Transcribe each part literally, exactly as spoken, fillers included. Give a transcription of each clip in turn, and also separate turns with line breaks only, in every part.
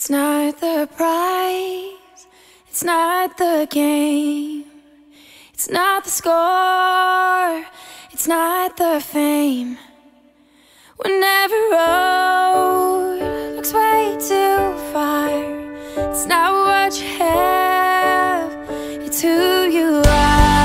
It's not the prize, it's not the game, it's not the score, it's not the fame. When every road looks way too far, it's not what you have, it's who you are.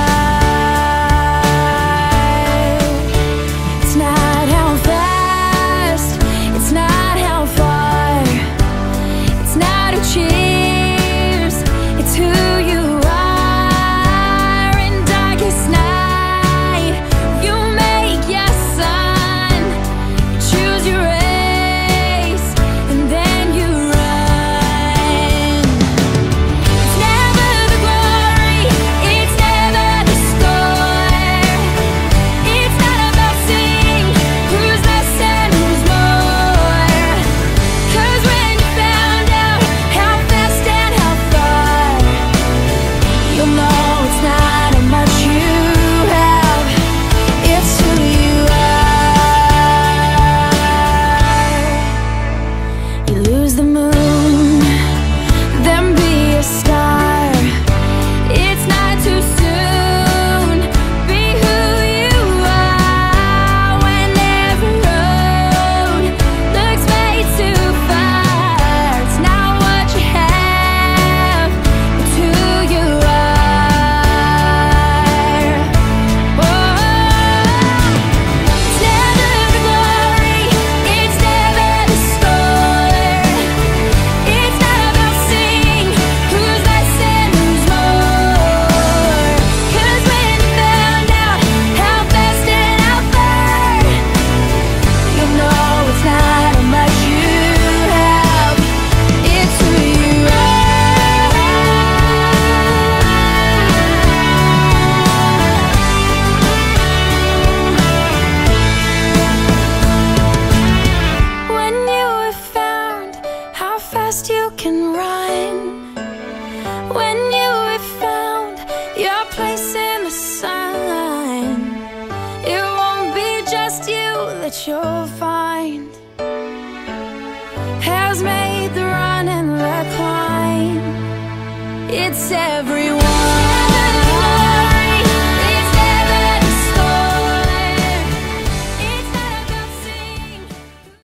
It's not how fast, it's not how far, it's not who cheers, it's who you are. In darkest night, you make your sun, you choose your race, and then you run. It's never the glory, it's never the score, it's not about seeing who's less and who's more. 'Cause when you found out how fast and how far, you'll know it's not how much you have, it's who you are. You lose the moon, then be a star. It's not too soon, be who you are. When every road looks way too far, it's not what you have, it's who you are. Oh, it's never the glory, it's never the score, it's not about seeing who's less and who's more. 'Cause when you found out how fast and how far, you'll know it's not how much you have, it's who you are. When you have found how fast you can run, when you have found your place in the sun, it won't be just you that you'll find has made the run and the climb. It's everyone.